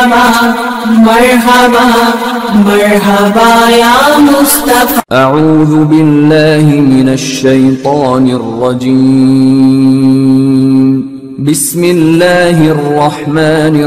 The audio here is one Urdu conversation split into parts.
مرحبا مرحبا یا مصطفی. اعوذ باللہ من الشیطان الرجیم. بسم اللہ الرحمن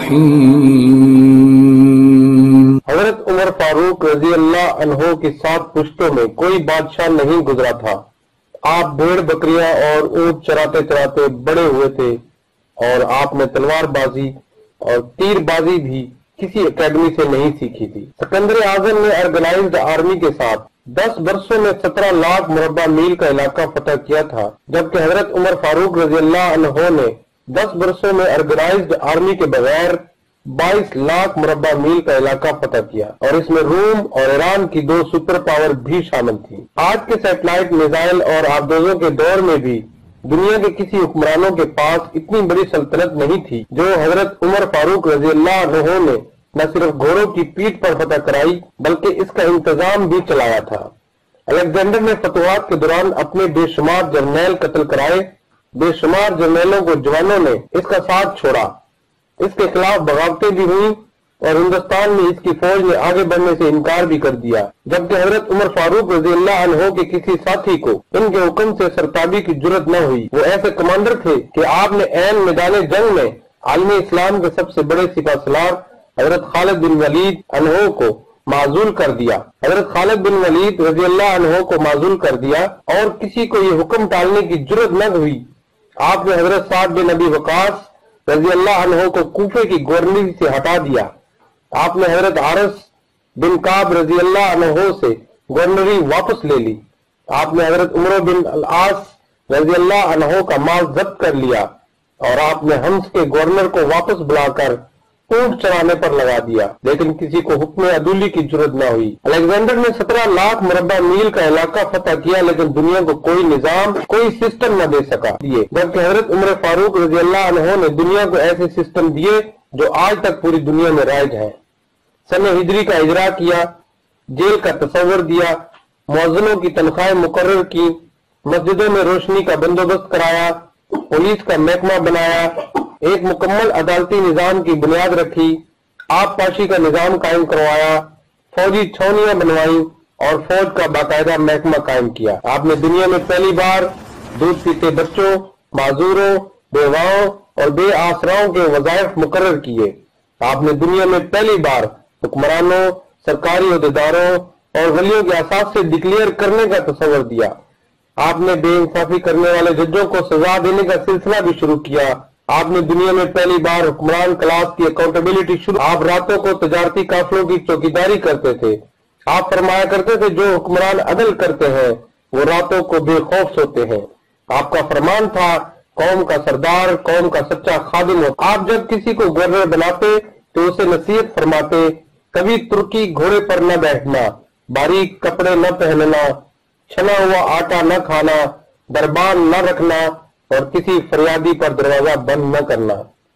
الرحیم. حضرت عمر فاروق رضی اللہ عنہ کی 7 پشتوں میں کوئی بادشاہ نہیں گزرا تھا. آپ بھیڑ بکریاں اور اونٹ چراتے چراتے بڑے ہوئے تھے، اور آپ نے تلوار بازی اور تیر بازی بھی کسی اکیڈمی سے نہیں سیکھی تھی. سکندر اعظم نے آرگنائزڈ آرمی کے ساتھ 10 برسوں میں 17 لاکھ مربع میل کا علاقہ فتح کیا تھا، جبکہ حضرت عمر فاروق رضی اللہ عنہ نے 10 برسوں میں آرگنائزڈ آرمی کے بغیر 22 لاکھ مربع میل کا علاقہ فتح کیا، اور اس میں روم اور ایران کی 2 سپر پاور بھی شامل تھی. آج کے سیٹلائٹ میزائل اور آبدوزوں کے دور میں بھی دنیا کے کسی حکمرانوں کے پاس اتنی بڑی سلطنت نہیں تھی جو حضرت عمر فاروق رضی اللہ عنہ نے نہ صرف گھوڑوں کی پیٹھ پر فتح کرائی بلکہ اس کا انتظام بھی چلایا تھا. الیگزینڈر نے فتوحات کے دوران اپنے بے شمار جرنیل قتل کرائے. بے شمار جرنیلوں کو جوانوں نے اس کا ساتھ چھوڑا. اس کے خلاف بغاوتیں بھی ہوئیں اور ہندوستان میں اس کی فوج نے آگے بڑھنے سے انکار بھی کر دیا، جبکہ حضرت عمر فاروق رضی اللہ عنہ کے کسی ساتھی کو ان کے حکم سے سرتابی کی جرت نہ ہوئی. وہ ایسے کمانڈر تھے کہ آپ نے عین میدان جنگ میں عالم اسلام کے سب سے بڑے سپہ سالار حضرت خالد بن ولید عنہ کو معزول کر دیا. حضرت خالد بن ولید رضی اللہ عنہ کو معزول کر دیا اور کسی کو یہ حکم ٹالنے کی جرت نہ ہوئی. آپ نے حضرت سعد بن ابی وقاص رضی اللہ عنہ کو کوفے کی گورنری سے ہٹا دیا. آپ نے حضرت حارث بن کعب رضی اللہ عنہ سے گورنری واپس لے لی. آپ نے حضرت عمر بن العاص رضی اللہ عنہ کا مال ضبط کر لیا، اور آپ نے حمص کے گورنر کو واپس بلا کر اونٹ چرانے پر لگا دیا، لیکن کسی کو حکم عدولی کی جرت نہ ہوئی. الیگزینڈر نے 17 لاکھ مربع میل کا علاقہ فتح کیا، لیکن دنیا کو کوئی نظام، کوئی سسٹم نہ دے سکا جبکہ حضرت عمر فاروق رضی اللہ عنہ نے دنیا کو ایسے سسٹم دیے جو آج تک پوری دنیا میں رائج ہیں. سن ہجری کا اجرا کیا، جیل کا تصور دیا، مؤذنوں کی تنخواہیں مقرر کی، مسجدوں میں روشنی کا بندوبست کرایا، پولیس کا محکمہ بنایا، ایک مکمل عدالتی نظام کی بنیاد رکھی، آب پاشی کا نظام قائم کروایا، فوجی چھاؤنیاں بنوائیں اور فوج کا باقاعدہ محکمہ قائم کیا. آپ نے دنیا میں پہلی بار دودھ پیتے بچوں، معذوروں، بیواؤں اور بے آسراؤں کے وظائف مقرر کیے. آپ نے دنیا میں پہلی بار حکمرانوں، سرکاری عہدیداروں اور ولیوں کے اثاثے ڈکلیئر کرنے کا تصور دیا. آپ نے بے انصافی کرنے والے ججوں کو سزا دینے کا سلسلہ بھی شروع کیا. آپ نے دنیا میں پہلی بار حکمران کلاس کی اکاؤنٹیبلٹی شروع. آپ راتوں کو تجارتی قافلوں کی چوکیداری کرتے تھے. آپ فرمایا کرتے تھے جو حکمران عدل کرتے ہیں وہ راتوں کو بے خوف سوتے ہیں. آپ کا فرمان تھا قوم کا سردار قوم کا سچا خادم ہوتا. آپ جب کسی کو گورنر بناتے تو اسے نصیحت فرماتے کبھی ترکی گھوڑے پر نہ بیٹھنا، باریک کپڑے نہ پہننا، چھنا ہوا آٹا نہ کھانا، دربان نہ رکھنا اور کسی فریادی پر دروازہ بند نہ کرنا.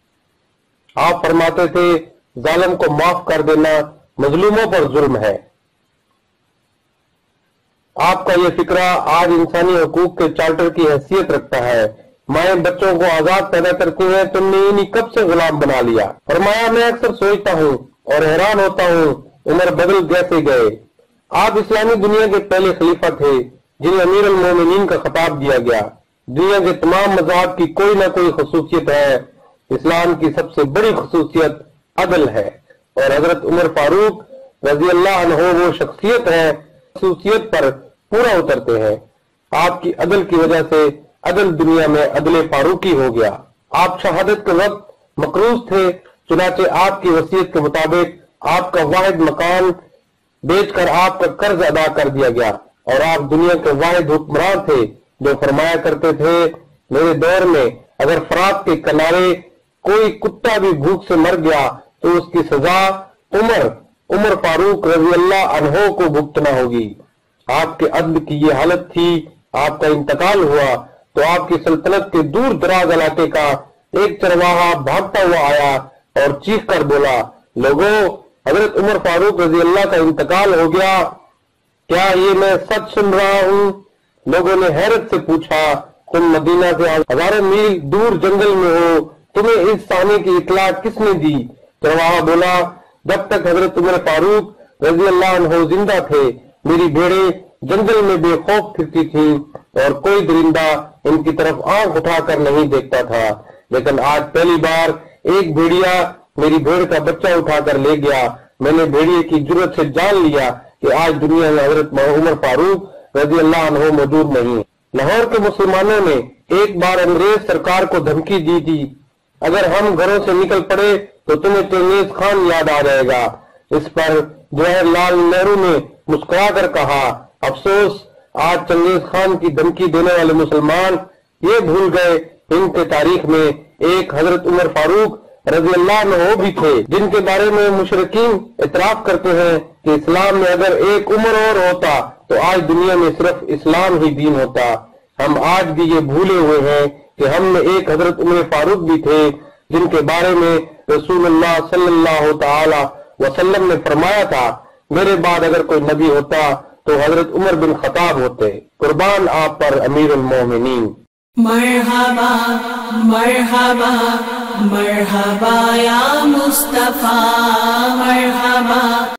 آپ فرماتے تھے ظالم کو معاف کر دینا مظلوموں پر ظلم ہے. آپ کا یہ فکرہ آج انسانی حقوق کے چارٹر کی حیثیت رکھتا ہے. مائیں بچوں کو آزاد پیدا کرتی ہیں، تم نے انہیں کب سے غلام بنا لیا. فرمایا میں اکثر سوچتا ہوں اور حیران ہوتا ہوں عمر بدل کیسے گئے. آپ اسلامی دنیا کے پہلے خلیفہ تھے جنہیں امیر المومنین کا خطاب دیا گیا. دنیا کے تمام مذاہب کی کوئی نہ کوئی خصوصیت ہے، اسلام کی سب سے بڑی خصوصیت عدل ہے، اور حضرت عمر فاروق رضی اللہ عنہ وہ شخصیت ہے خصوصیت پر پورا اترتے ہیں. آپ کی عدل کی وجہ سے عدل دنیا میں عدل فاروقی ہو گیا. آپ شہادت کے وقت مقروض تھے، چنانچہ آپ کی وصیت کے مطابق آپ کا واحد مکان بیچ کر آپ کا قرض ادا کر دیا گیا، اور آپ دنیا کے واحد حکمران تھے جو فرمایا کرتے تھے میرے دور میں اگر فرات کے کنارے کوئی کتا بھی بھوک سے مر گیا تو اس کی سزا عمر فاروق رضی اللہ عنہ کو بھگتنا ہوگی. آپ کے عدل کی یہ حالت تھی. آپ کا انتقال ہوا تو آپ کی سلطنت کے دور دراز علاقے کا ایک چرواہا بھاگتا ہوا آیا اور چیخ کر بولا لوگوں حضرت عمر فاروق رضی اللہ کا انتقال ہو گیا، کیا یہ میں سچ سن رہا ہوں؟ لوگوں نے حیرت سے پوچھا تم مدینہ سے ہزاروں میل دور جنگل میں ہو، تمہیں اس سانے کی اطلاع کس نے دی؟ रवाहा बोला, जब तक हजरत उमर फारूक रजी अल्लाह अन्हो जिंदा थे मेरी भेड़ें जंगल में बेखौफ फिरती थी और कोई दरिंदा इनकी तरफ आंख उठाकर नहीं देखता था, लेकिन आज पहली बार एक भेड़िया मेरी भेड़ का बच्चा उठाकर ले गया। मैंने भेड़िए की जुर्रत से जान लिया कि आज दुनिया में हजरत उमर फारूक रजी अल्लाह अन्हो मौजूद नहीं। लाहौर के मुसलमानों ने एक बार अंग्रेज सरकार को धमकी दी थी, अगर हम घरों से निकल पड़े तो तुम्हें चंगेज खान याद आ जाएगा। इस पर जवाहरलाल नेहरू ने मुस्कुरा कर कहा, अफसोस आज चंगेज खान की धमकी देने वाले मुसलमान ये भूल गए इनके तारीख में एक हजरत उमर फारूक रजी अल्लाह अन्हो भी थे, जिनके बारे में मुशरिकीन इतराफ करते हैं कि इस्लाम में अगर एक उमर और होता तो आज दुनिया में सिर्फ इस्लाम ही दीन होता। हम आज भी ये भूले हुए हैं कि हम में एक हजरत उमर फारूक भी थे, जिनके बारे में रसूलुल्लाह सल्लल्लाहु तआला वसल्लम ने फरमाया था, मेरे बाद अगर कोई नबी होता तो हजरत उमर बिन खताब होते। कुर्बान आप पर अमीरुल मोमिनीन। मरहबा मरहबा मरहबा या मुस्तफा मरहबा।